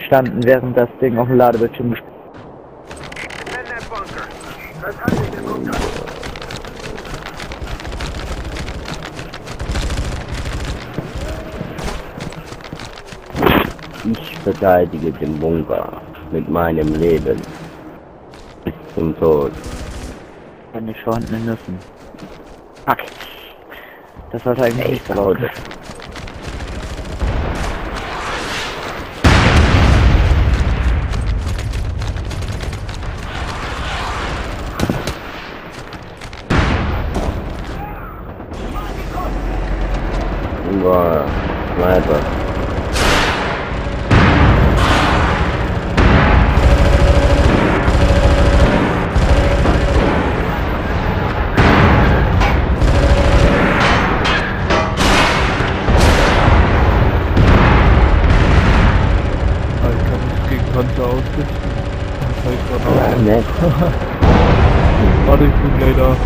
gestanden, während das Ding auf dem Ladebildschirm gespielt Ich verteidige den Bunker mit meinem Leben bis zum Tod. hat. Nicht vorhandenen Nüssen. Fuck. Das sollte eigentlich nicht so laut sein. Boah, Sniper. Panzer ausrichten. Das heißt dann auch. Ja, nett. Warte, ich bin gleich da.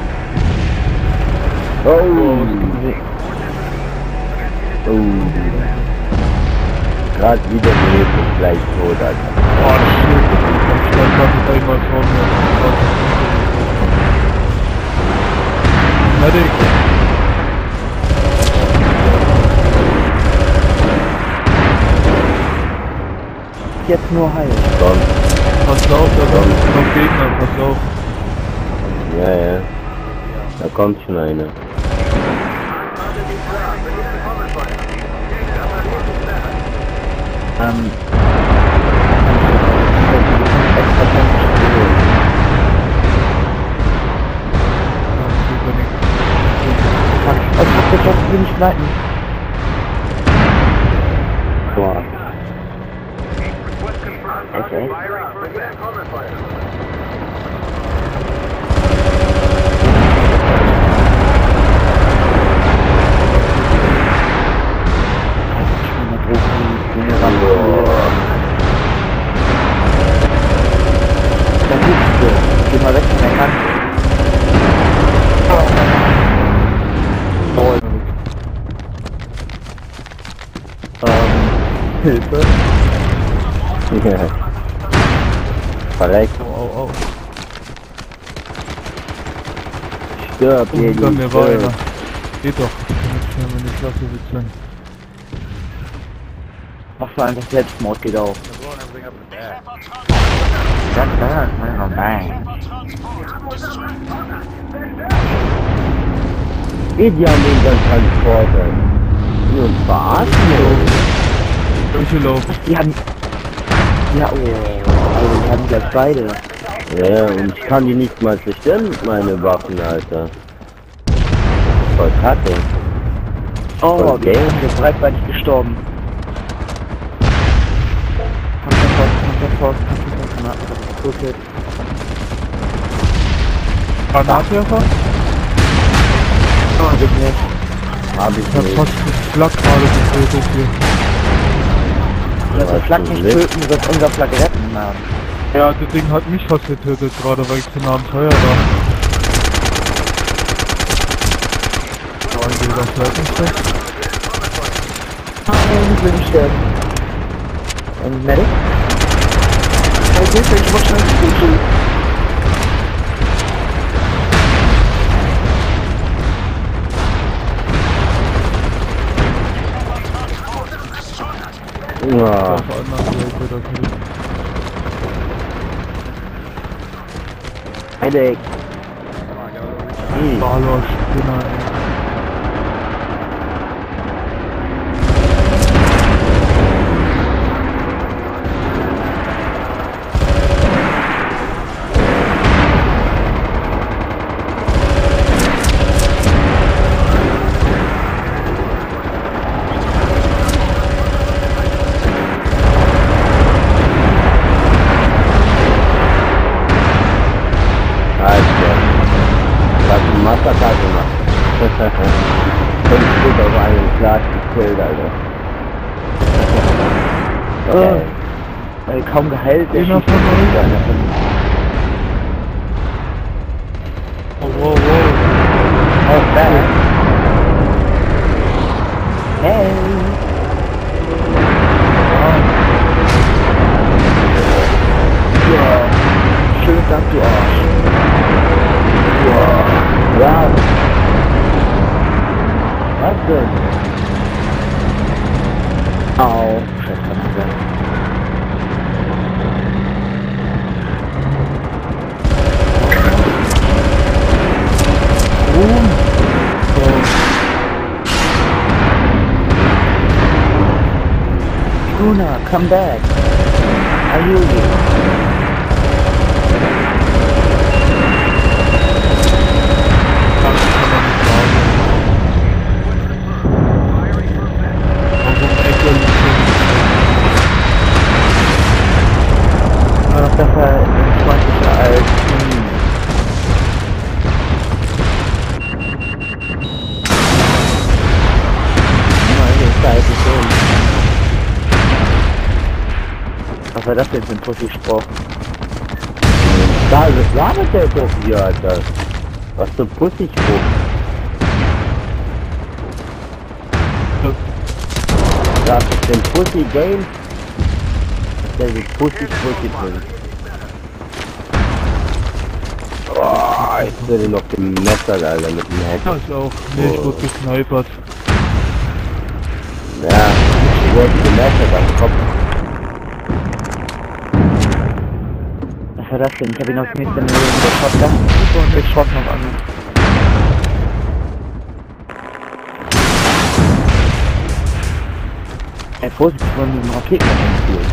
Oh, gerade wieder gelebt und gleich tot, Alter. Oh, shit. Ich stand gerade einmal vor mir. Medic. Jetzt nur heil. Komm. Pass auf, da kommt noch Gegner, pass auf. Ja, ja. Da kommt schon einer. Ich will nicht leiten. Boah. Okay. Geh mal weg von der Kante. Hilfe. Ja. Verreckt. Au. Stirb, Hinter mir stirb. war einer. Geht doch. Ich kann mir die Klasse wechseln. Mach so einfach Selbstmord, geht auch. Die haben den Transporter. Die uns verarschen. Welche laufen? Die haben... Ja, oh, also die haben gleich beide. Ja, und ich kann die nicht mal zerstören mit meinen Waffen, Alter. Voll kacke. Oh, Voll okay. geil. Der ist breitbeinig gestorben. Panzerfaust. Okay. Granatwerfer? Oh, bitte nicht. Hab ich Ich hab nicht. fast den Flak gerade getötet hier. Lass den Flak nicht töten, du wirst unser Flak retten, Mann. Ja, das Ding hat mich fast getötet, gerade weil ich zu nah am Feuer war. Oh, ich will das halt nicht fest. Ich will nicht sterben. Und Medic? Ich muss schnell zu. Ja. Auf der anderen Seite, da kann ich... Medic. Balor, Spinner, ey. Massaker gemacht. 5 Stück auf einen Schlag gekillt, Alter. Kaum geheilt. Einer von euch? Oh, wow. Oh, back. Hey. come back. Ayugi. War doch besser entspannter als was war das denn für ein Pussy-Spruch? Da, das war der doch hier, Alter. Was für ein Pussy-Spruch. Das ist den Pussy-Game. Der ist Pussy-Pussy-Pussy. Boah, ich werde noch gemessert, Alter, mit dem Heck. Das ist auch. Nee, ich wurde gesnipert. Ja, ich wurde gemessert am Kopf. Was war das denn? Ich hab ihn aus dem nächsten Million der Shotgun und ich schoss noch an. Vorsicht von dem Raketen spielt.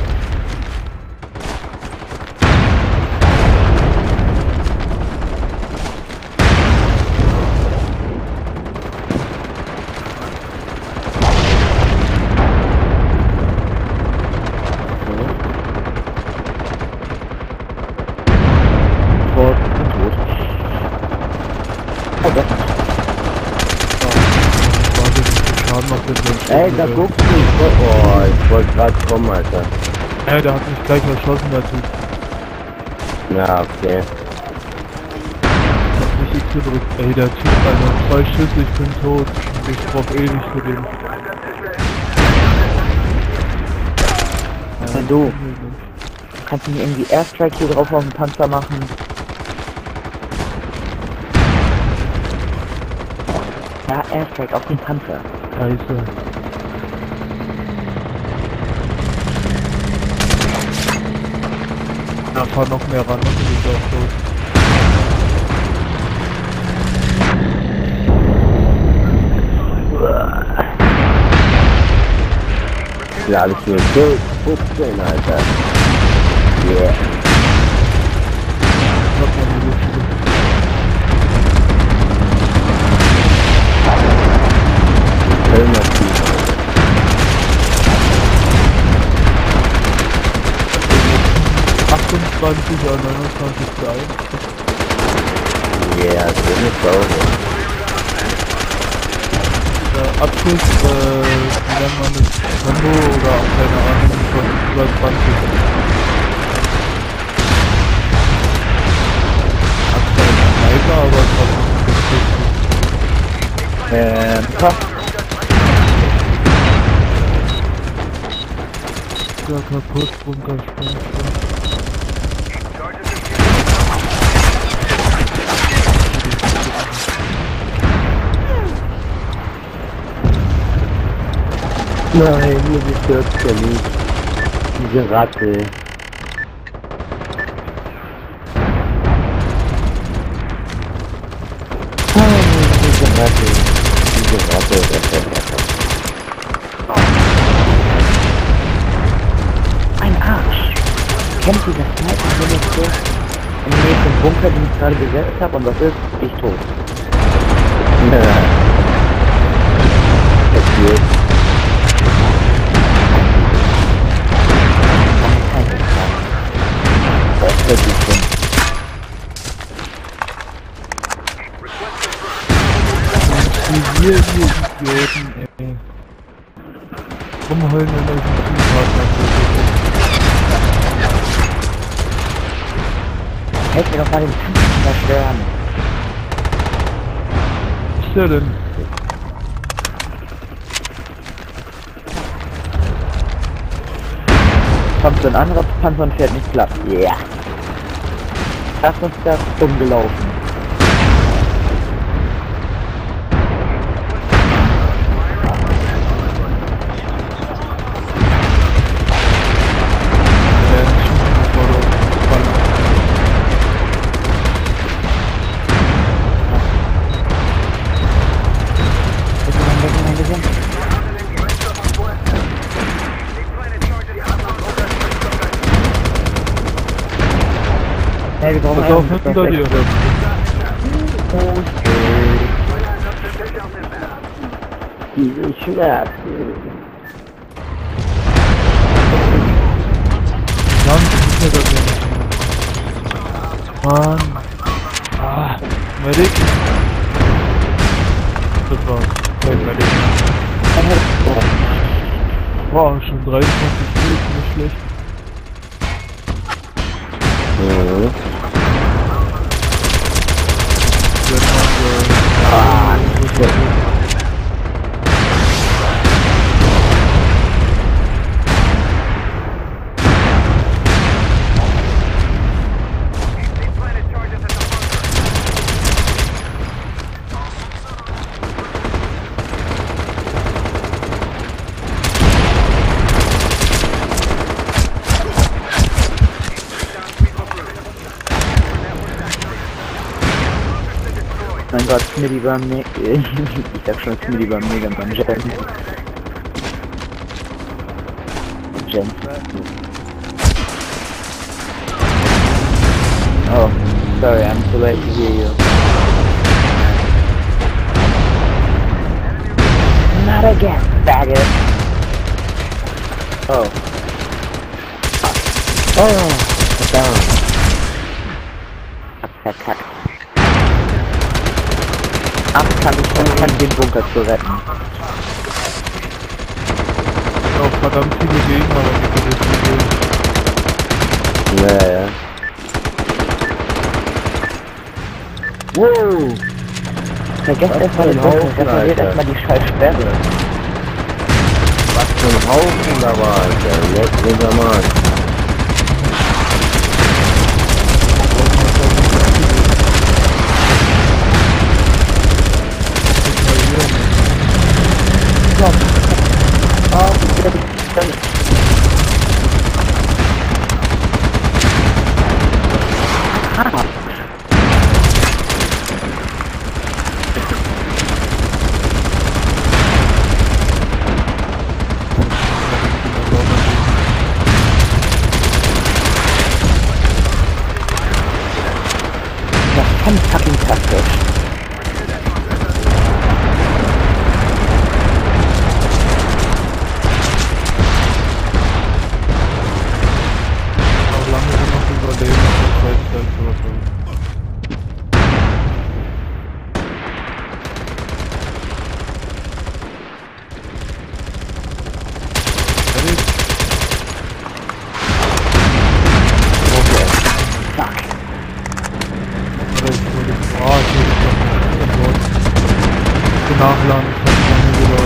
Ey, da guckst du. Oh, ich wollte gerade kommen, Alter. Ja, der hat mich gleich erschossen, der Typ. Ja, okay. Ich hab mich X gedrückt. Ey, der Typ, Alter, 2 Schüsse, ich bin tot. Ich brauch ewig für den. Du kannst du mir irgendwie Airstrike hier drauf auf den Panzer machen? Ja, Airstrike auf den Panzer. Scheiße. Da fahr noch mehr ran, dann bin ich auch tot. Ja, alles nur 15, Alter. Yeah. Ich hab noch nie so Vollmassiv. 28 oder 29 Zeit. Ja, das ist sauber. Abschuss, wie nennt man das? Combo oder keine Ahnung, von über 20. Hat zwar einen Sniper, aber trotzdem Passt. ja kaputt, Bunker springt. Nein, mir gestört ja nicht. Diese Ratte. Diese Ratte. Diese Ratte. Ein Arsch. Kennt ihr das Sniper-Munition im nächsten Bunker, den ich gerade gesetzt habe? Und was ist? Ich tot. Ja. Passiert. Das hätte ich schon. Hier Idioten, ey. Rumheulen, wenn euch ein Teampartner Hält mir doch mal den Kampf zerstören. Was ist der denn? Kommt so ein anderer Panzer und fährt nicht platt. Ja. Yeah. Lass uns das umgelaufen. Ja, wir brauchen Pass auf, hinter dir. Diese Schmerzen. Mann, ich will das nicht. Mann. Ah, Medic. Das war's. Medic. Boah, schon 23 Minuten, nicht schlecht. Mhm. Mein Gott, Smitty war mir. Ich sag schon, Smitty war mega beim Jensen. Oh, sorry, I'm too late to hear you. Not again, faggot! Oh. Oh, verdammt. Verkackt. Ach, kann den Bunker zu retten. Auch verdammt viele Gegner, wenn ich das nicht Ja, ja. Wow. Vergesst Was erstmal für den ein Bunker, Haufen, repariert Alter. erstmal die scheiß Sperre. Was für ein Haufen da war, Alter. Jetzt sind wir mal. Fucking taktisch. Auch lange noch überleben, das weiß ich halt sowas. Nachladen kann lange wieder.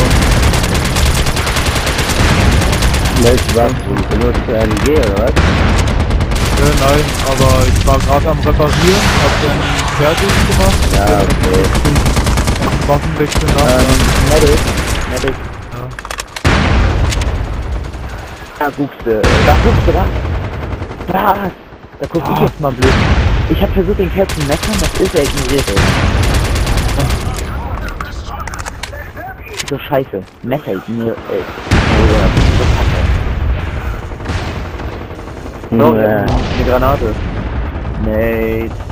Weißt du was? Du benutzt MG oder was? Nein, aber ich war gerade am Reparieren, hab den fertig gemacht. Ja, okay. Waffenwechsel nachladen. Medic. Medic. Ja. Da guckst du. Da guckst du, da. Da. Da guck ich jetzt mal blöd. Ich hab versucht, den Kerl zu meckern, das ist er ignoriert. So scheiße. Messer ignoriert. So, Ja. eine Granate. Nee.